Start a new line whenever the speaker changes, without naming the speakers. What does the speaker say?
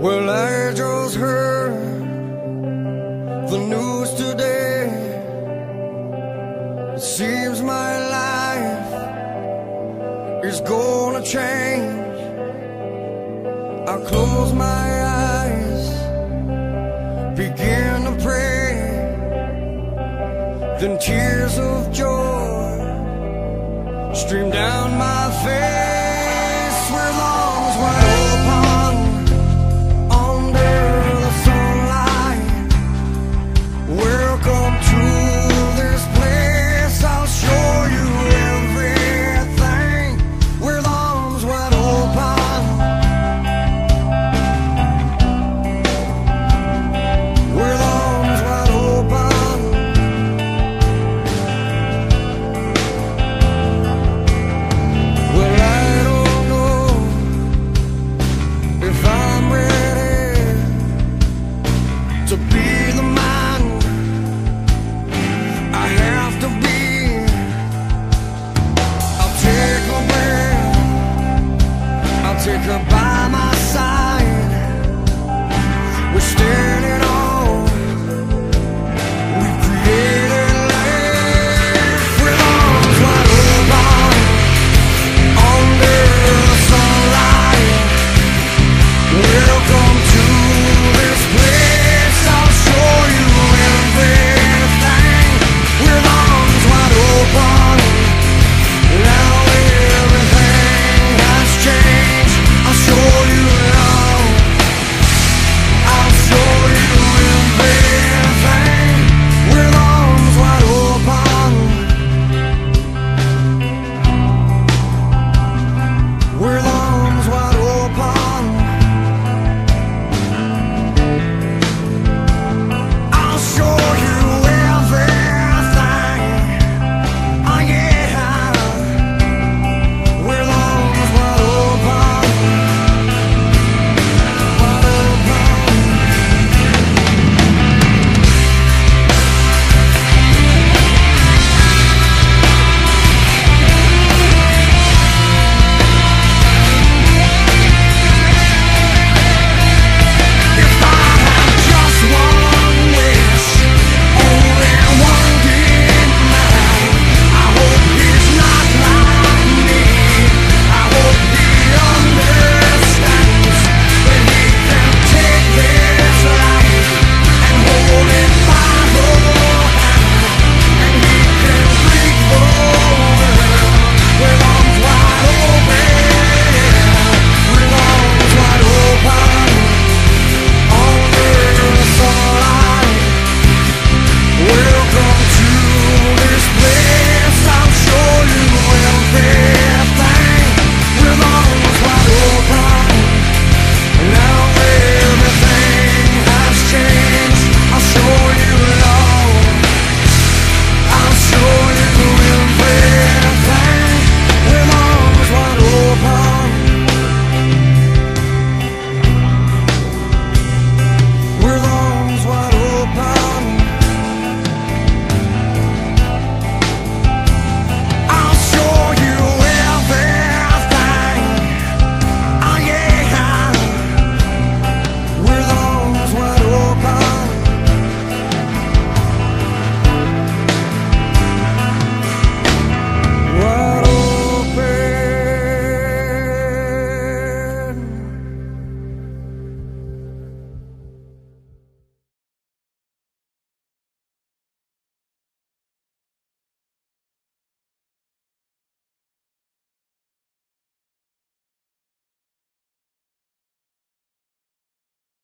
Well, I just heard the news today. It seems my life is gonna change. I close my eyes, begin to pray, then tears of joy stream down my face. With arms wide open under the sunlight, welcome to this place. I'll show you everything. With arms wide open, with arms wide open. Well, I don't know if I'm ready to be the man I have to be. I'll take a breath, I'll take her by my side. We're standing